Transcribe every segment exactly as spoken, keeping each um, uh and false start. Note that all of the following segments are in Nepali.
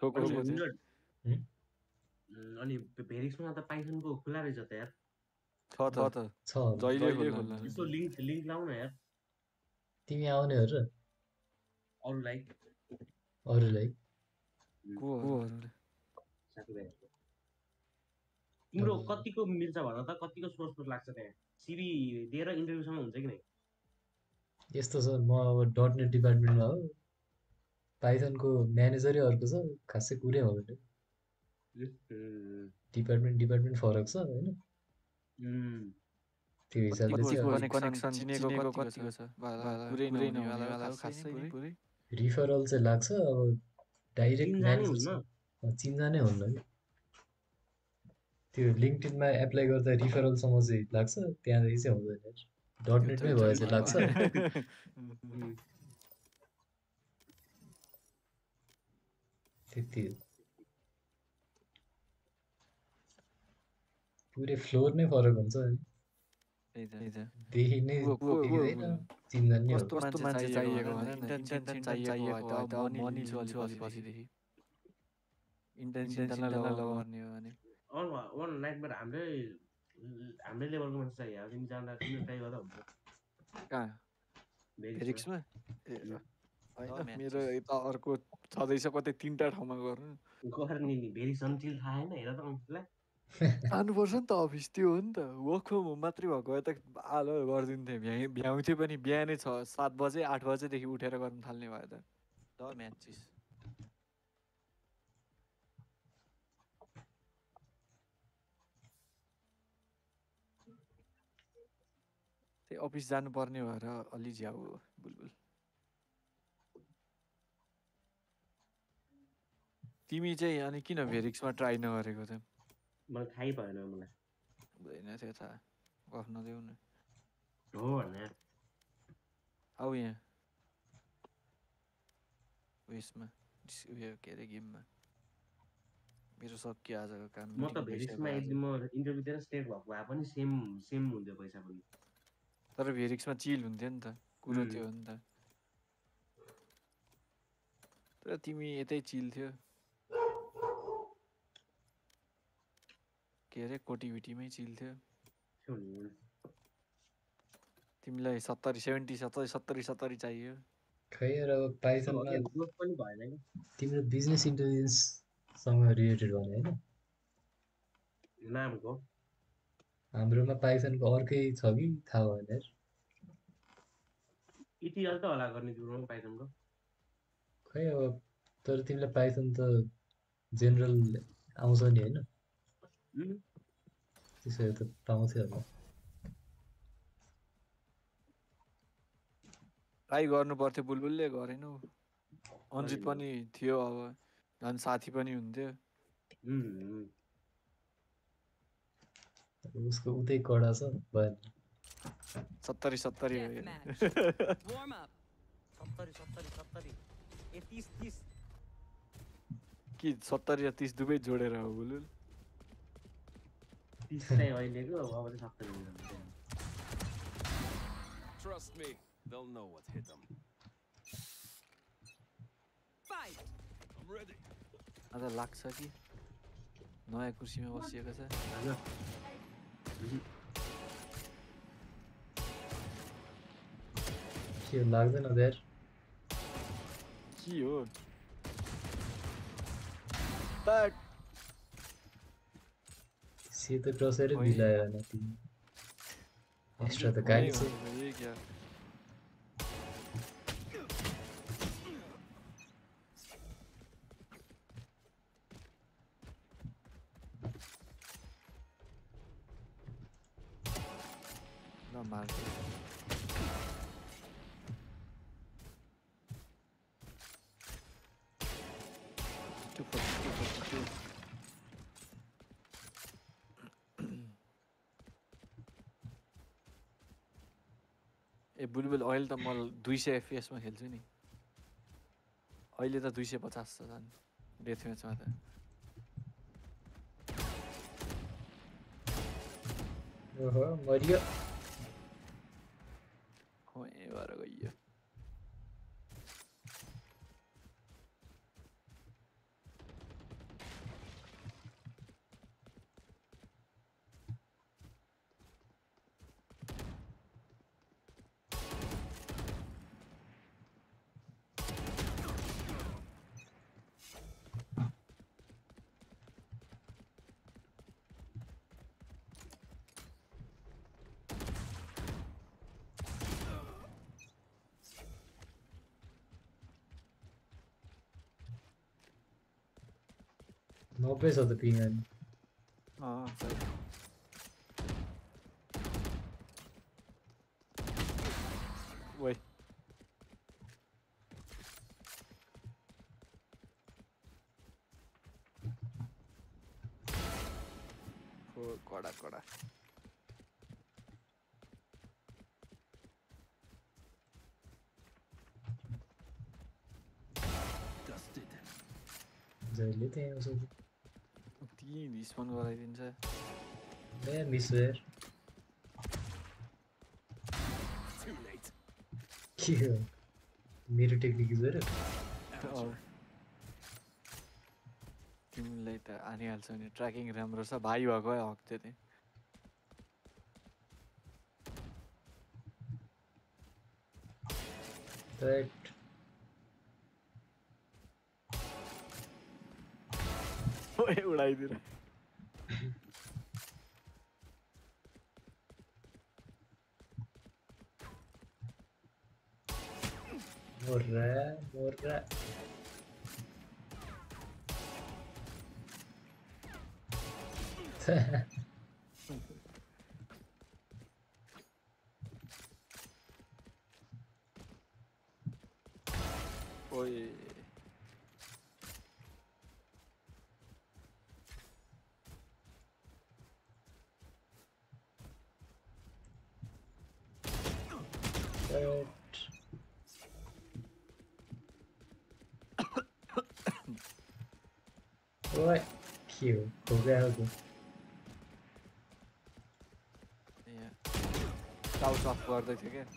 ठोको चाहिँ अनि भेरिक्समा त पाइथनको खुला रहेछ त यार छ त छ जहिले खोल्न यसो लिङ्क लिङ्क लाउन यार तिमी आउने हो र अरूलाई अरूलाई को अरूले साथीभाइहरुको तिम्रो कतिको मिल्छ भन त कतिको सोर्स लाग्छ त्यहाँ सिभी दिएर इन्टरभ्यूसम्म हुन्छ कि नै यस्तो छ म अब डट नेट डिपार्टमेन्टमा हो पाइथनको म्यानेजरै अर्को छ खासै कुरै हुँदैन डिपार्टमेन्ट डिपार्टमेन्ट फरक छ होइन त्यो हिसाबले चाहिँ कनेक्सन चिनेको कतिको छ पुरै नहुनेवाला हो खासै नै पुरै रिफरल चाहिँ लाग्छ अब डाइरेक्ट म्यानेजर चिनजानै हुन्न कि त्यो लिङ्क्डइनमा एप्लाई गर्दा रिफरलसम्म चाहिँ लाग्छ त्यहाँदेखि चाहिँ हुँदैन डट नेटमै भए चाहिँ लाग्छ त्यति पुरै फ्लोर नै फरक हुन्छ देखि नै देखिँदैन चिन्जान नै कस्तो मान्छे चाहिएको भने इन्टर्नसिप चाहिएको भए त म नि छु अलि पछिदेखि इन्टर्नसिप लगाउने हो भने अन वान नाइटबाट हाम्रै हाम्रै लेभलको मान्छे चाहियो अब तिमी जाँदा तिमी ट्राई गर्दा हुन्छ कहाँ भेरिक्समा ए होइन मेरो यता अर्को छँदैछ कतै तिनवटा ठाउँमा गर्नु गर्ने नि भेरिक्स अन्टिल थाहा होइन हेर त अङ्कलाई जानुपर्छ नि त अफिस त्यो हो नि त वर्क फ्रम होम मात्रै भएको भए त आलो गरिदिन्थेँ भ्याइ भ्याउँथ्यो पनि बिहानै छ सात बजे आठ बजेदेखि उठेर गर्नु थाल्ने भयो त द म्याचिस त्यही अफिस जानुपर्ने भएर अलि झ्याउ बुलबुल तिमी चाहिँ अनि किन भेरिक्समा ट्राई नगरेको त मलाई थाहै भएन मलाई हुँदैन थियो थाहा गफ नदेऊ न हो भने आऊ यहाँ उयसमा उयो के अरे गेममा मेरो सकियो आजको काम म त भेरिक्समा यदि म इन्टरभ्यू दिएर स्टेट भएको भए पनि सेम सेम हुन्थ्यो पैसा पनि तर भेरिक्समा चिल हुन्थ्यो नि त कुरो त्यो हो नि त तर तिमी यतै चिल थियो के अरे कोटिभिटीमै चिल थियो तिमीलाई सत्तरी सेभेन्टी सत्तरी सत्तरी सत्तरी चाहियो खै अब पाइथनमा पनि भएन कि तिम्रो बिजनेस इन्टेलिजेन्ससँग रिलेटेड भने होइन नामको हाम्रोमा पाइथनको अर्कै छ कि थाहा भएन इटिएल त होला गर्ने तिम्रो पाइथनको खै अब तर तिमीलाई पाइथन त जेनरल आउँछ नि होइन त्यसो त पाउँथ्यो होला ट्राई गर्नु पर्थ्यो बुलबुलले गरेनौ अन्जित पनि थियो अब झन् साथी पनि हुन्थ्यो उसको उतै कडा छ भएन सत्तरी सत्तरी कि सत्तरी र तिस दुवै जोडेर हो बुलबुल तीस चाहिँ अहिलेको अब चाहिँ सत्तरी हुन्छ Trust me, they'll know what hit them. Fight. I'm ready. आज लाग्छ कि नयाँ कुर्सीमा बसिएको छ के लाग्दैन देयर के हो ताक से त क्रसरै मिलायो होइन तिमी एक्स्ट्रा त गाली छ ल मार्छ ए बुलबुल अहिले त म दुई सय एफपिएसमा खेल्छु नि अहिले त दुई सय पचास छ झन् डेथ म्याचमा त ओहो मरियो हो ए भएर गइयो नब्बे छ त पिङ अनि अँ सही ओइ ओ कडा कडा Dusted. जहिले त्यही आउँछ तीन स्पन गराइदिन्छ ए मिसवेयर Too late. के हो मेरो टेक्निक युज गरेर तिमीलाई त आनिहाल्छ नि ट्र्याकिङ राम्रो छ भाइ भएको हक थियो त्यही राइट ओए उडाइदिएर मोर्रा मोर्रा ओए राइट ओए के हो खोक्रा हो त्यो टाउस अफ गर्दै थियो क्या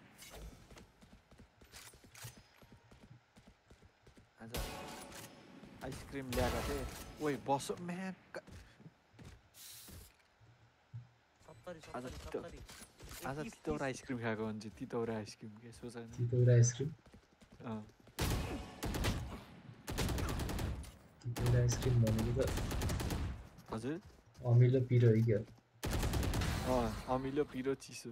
आज आइसक्रिम ल्याएको थिएँ ओइ बस म्याक आज तितो आज तितौरा आइसक्रिम खाएको हुन्छ तितौरा आइसक्रिम के सोच तितौरा आइसक्रिम अँ तितौरा आइसक्रिम भनेको त हजुर अमिलो पिरो है क्या अँ अमिलो पिरो चिसो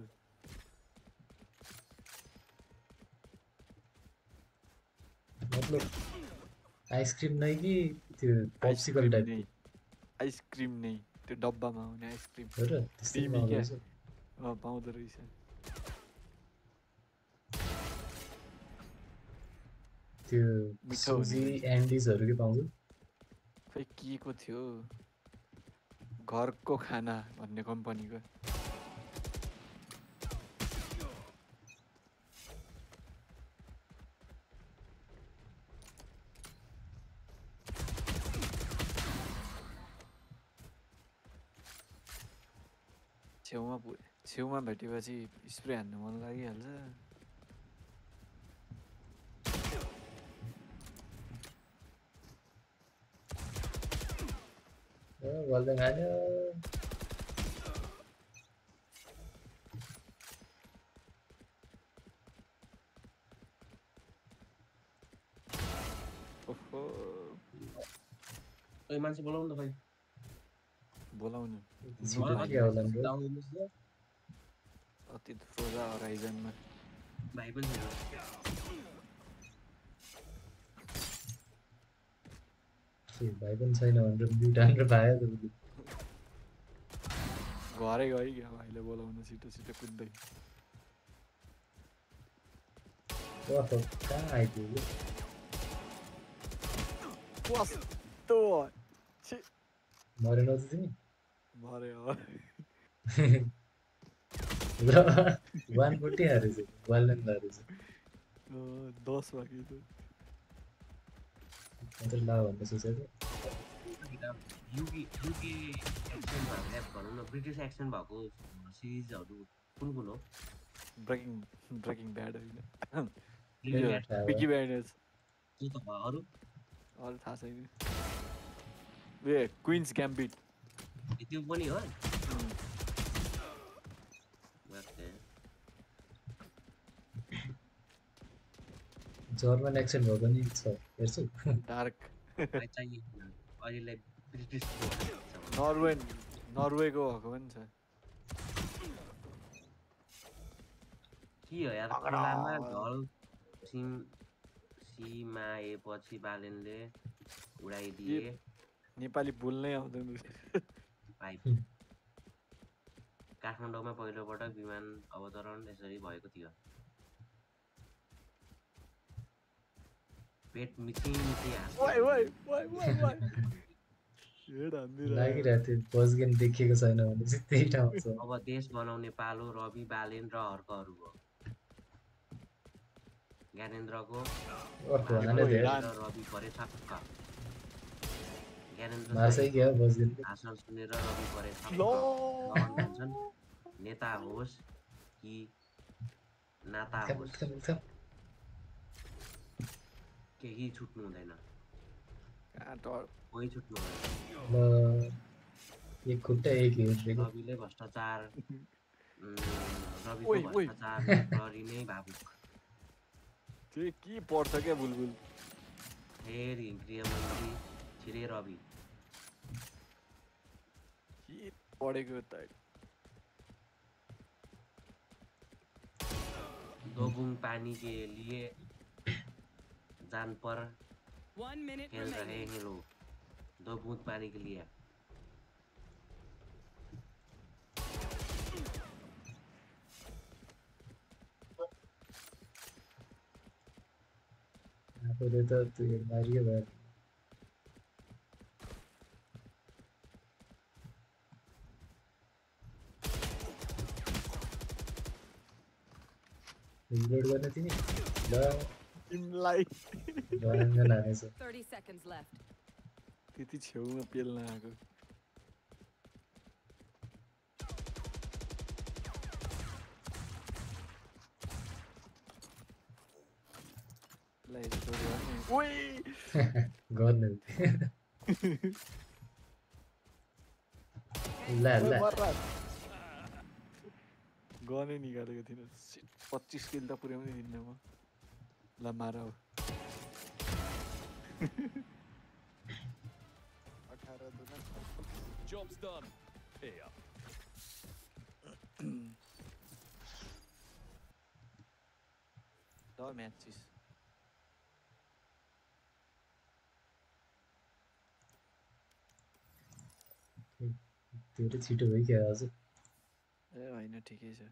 मतलब आइसक्रिम नै कि त्यो पप्सिकल टाइप आइसक्रिम नै त्यो डब्बामा आउने आइसक्रिम हो र त्यस्तै क्रिमी पाउँदो क्या रहेछ अँ पाउँदो रहेछ त्यो मिठो हुने सुजी रहेछ। एन्डिजहरू के पाउँछ खै के को थियो घरको खाना भन्ने कम्पनीको छेउमा पु छेउमा भेटेपछि स्प्रे हान्नु मन लागिहाल्छ बल्ल खायो ओहो ओइ मान्छे बोलाउनु त भाइ बोलाउनु छिटो के होला नि आउनुहोस् न अति फ्रोजा हराइजनमा भाइ पनि छैन के भाइ पनि छैन भनेर म्युट हानेर पायो त घरै गयो क्या भाइले बोलाउनु छिटो छिटो कुद्दै ओहो कहाँ आइपुग्यो कस्तो छि मरेन त तिमी मर्यो र वान फोर्टी हारेछ वालन हारेछ दस बाँकी त अन्त ला भन्ने सोचेको युके युके एक्सेन्ट भएको एप भनौँ न ब्रिटिस एक्सेन्ट भएको सिरिजहरू कुन कुन हो ब्रेकिङ ब्रेकिङ ब्याड होइन Breaking Bad, पिकी ब्यान्डेज त्यो त भयो अरू अरू थाहा छैन ए क्विन्स ग्याम्बिट ए, त्यो पनि हो ओके जर्मन एक्सेन्ट भएको नि छ हेर्छु डार्क मलाई चाहियो अहिलेलाई ब्रिटिस नर्वे नर्वेको भएको पनि छ के हो यार खोलामा ढल सिम सिमाएपछि बालेनले उडाइदिए नेपाली बोल्नै आउँदैन पाइप हुँ। काठमाडौँमा पहिलोपटक विमान अवतरण यसरी भएको थियो। पेट मिची मिची हाँस्दै वाइ वाइ वाइ वाइ वाइ हेड हान्दिरहेको लागिरहेको थियो बस गेम देखिएको छैन भने चाहिँ त्यही ठाउँ छ। अब देश बनाउने पालो रवि बालेन र हर्कहरूको। ज्ञानेन्द्रको अर्को भाषण हाने हेड धेरै सुनेर हान रवि परे छक्क। ज्ञानेन्द्र मार्छ साईको क्या बस गेमले। भाषण सुनेर रवि परे ल छक्क। रहन भन्छन् नेता होस् कि नाता मुल्थ्याम होस् मुल्थ्याम मुल्थ्याम। केही छुट्नु हुँदैन, कहाँ डर कोही छुट्नु हुँदैन। ल एक खुट्टा एक हेरेको। रविले भ्रष्टाचार उम्, रविको ओइ ओइ भ्रष्टाचारमा प्रहरी नै भावुक। त्यो के पर्छ क्या बुलबुल फेरि गृहमन्त्री छिरे रवि। के पढेको त दो बूंद पानी के लिए जान पर One minute खेल रहे remaining. हैं लोग। दो बूंद पानी के लिए आफूले त त्यो मारियो भयो। रिलोड गर्ने तिमी ल तिमीलाई रञ्जन हानेछ। thirty seconds left. त्यति छेउमा पेल्न आएको ओइ गर्ने ल ल गनै निकालेको थिइनँ पच्चिस किल त पुर्याउनै दिन्न म ल मार अब अठार दुना Job's done. Here. ल म्याचिस धेरै छिटो भइगयो आज। ए होइन ठिकै छ